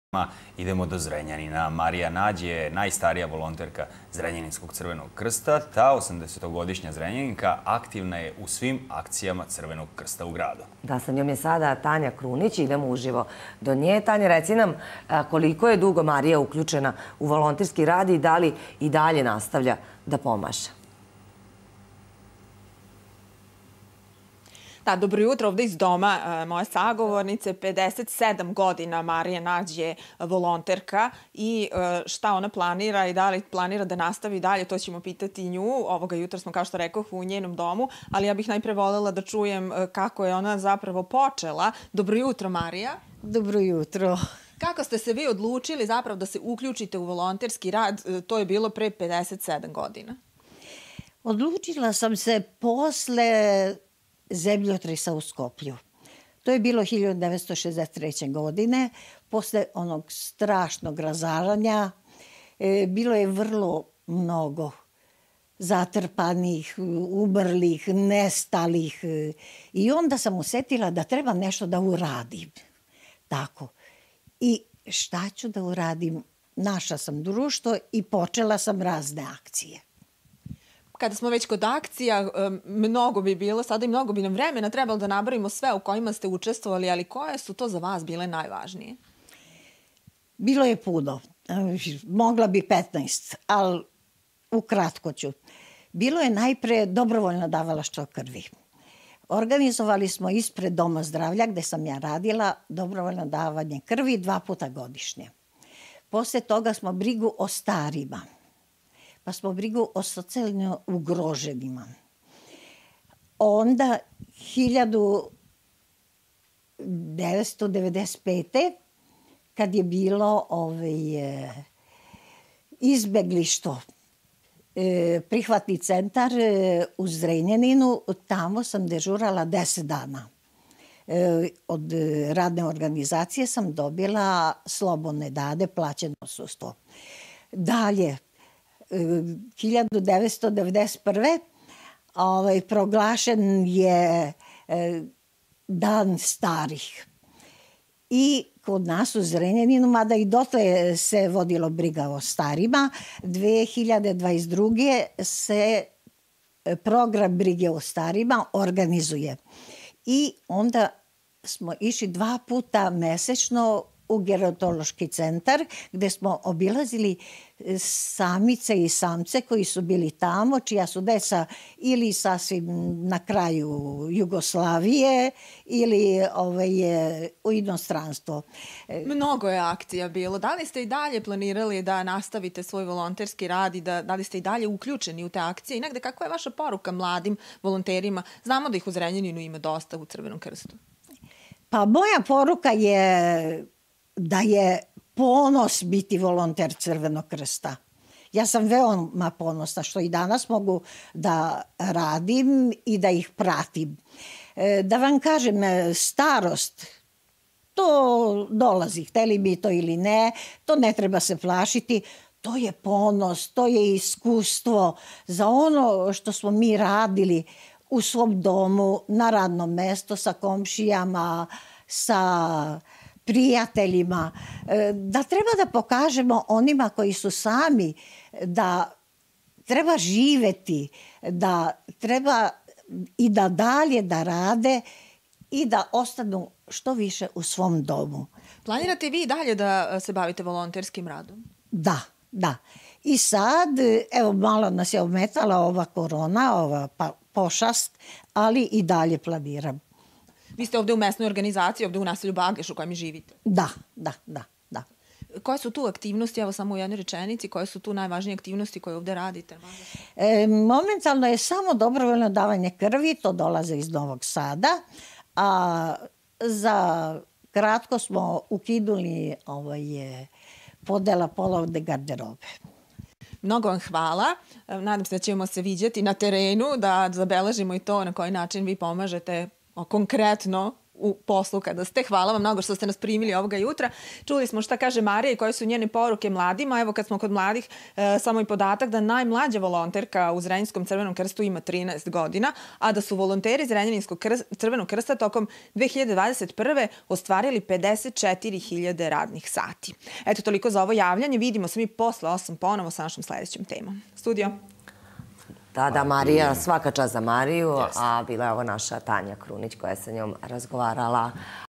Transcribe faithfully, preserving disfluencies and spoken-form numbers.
Idemo do Zrenjanina. Marija Nađ je najstarija volonterka Zrenjaninskog Crvenog krsta. Ta osamdesetogodišnja Zrenjaninka aktivna je u svim akcijama Crvenog krsta u gradu. Da, sa njom je sada Tanja Krunić. Idemo uživo do nje. Tanja, reci nam koliko je dugo Marija uključena u volonterski rad i da li i dalje nastavlja da pomaže? Da, dobro jutro ovde iz doma moje sagovornice. pedeset sedam godina Marija Nađ je volonterka i šta ona planira i da li planira da nastavi dalje, to ćemo pitati nju. Ovoga jutra smo, kao što rekoh, u njenom domu, ali ja bih najpre voljela da čujem kako je ona zapravo počela. Dobro jutro, Marija. Dobro jutro. Kako ste se vi odlučili zapravo da se uključite u volonterski rad? To je bilo pre pedeset sedam godina. Odlučila sam se posle zemljotresa u Skoplju. To je bilo hiljadu devetsto šezdeset treće. godine, posle onog strašnog razaranja. E, bilo je vrlo mnogo zatrpanih, umrlih, nestalih. I onda sam osetila da treba nešto da uradim. Tako. I šta ću da uradim? Našla sam društvo i počela sam razne akcije. Kada smo već kod akcija, mnogo bi bilo, sada i mnogo bi nam vremena trebalo da nabrojimo sve u kojima ste učestvovali, ali koje su to za vas bile najvažnije? Bilo je puno. Mogla bi petnaest, ali ukratko ću. Bilo je najpre dobrovoljno davalaštvo krvi. Organizovali smo ispred Doma zdravlja, gde sam ja radila, dobrovoljno davanje krvi dva puta godišnje. Posle toga smo brigu o starima. Pa smo brigu o socijalno ugroženima. Onda, hiljadu devetsto devedeset pete. kad je bilo ovaj, izbeglištvo, prihvatni centar u Zrenjaninu, tamo sam dežurala deset dana. Od radne organizacije sam dobila slobodne dane, plaćeno odsustvo. Dalje, hiljadu devetsto devedeset prve. Ovaj, proglašen je Dan starih. I kod nas u Zrenjaninu, mada i dotle se vodilo briga o starima, dve hiljade dvadeset druge. se program brige o starima organizuje. I onda smo išli dva puta mesečno u gerontološki centar, gde smo obilazili samice i samce koji su bili tamo, čija su deca ili sasvim na kraju Jugoslavije ili ovaj, u inostranstvo. Mnogo je akcija bilo. Da li ste i dalje planirali da nastavite svoj volonterski rad i da, da li ste i dalje uključeni u te akcije? I negde, kakva je vaša poruka mladim volonterima? Znamo da ih u Zrenjaninu ima dosta u Crvenom krstu. Pa moja poruka je da je ponos biti volonter Crvenog krsta. Ja sam veoma ponosna što i danas mogu da radim i da ih pratim. Da vam kažem, starost, to dolazi, hteli mi to ili ne, to ne treba se plašiti. To je ponos, to je iskustvo za ono što smo mi radili u svom domu, na radnom mestu, sa komšijama, sa prijateljima, da treba da pokažemo onima koji su sami da treba živeti, da treba i da dalje da rade i da ostanu što više u svom domu. Planirate vi dalje da se bavite volonterskim radom? Da, da. I sad, evo, malo nas je ometala ova korona, ova pošast, ali i dalje planiram. Vi ste ovde u mesnoj organizaciji, ovde u naselju Bageš u kojem živite. Da, da, da, da. Koje su tu aktivnosti, evo samo u jednoj rečenici, koje su tu najvažnije aktivnosti koje ovde radite? E, momentalno je samo dobrovoljno davanje krvi, to dolaze iz Novog Sada, a za kratko smo ukinuli ovaj, podela polovne garderobe. Mnogo vam hvala. Nadam se da ćemo se viđati na terenu, da zabeležimo i to na koji način vi pomažete konkretno u poslu kada ste. Hvala vam mnogo što ste nas primili ovoga jutra. Čuli smo šta kaže Marija i koje su njene poruke mladima. Evo kad smo kod mladih, samo i podatak da najmlađa volonterka u Zrenjaninskom Crvenom krstu ima trinaest godina, a da su volonteri Zrenjaninskog Crvenog krsta tokom dve hiljade dvadeset prve ostvarili pedeset četiri hiljade radnih sati. Eto, toliko za ovo javljanje. Vidimo se mi posle osam ponovo sa našom sledećom temom. Studio. Da, da, Marija, svaka čast za Mariju, a bila je ovo naša Tanja Krunić koja je sa njom razgovarala.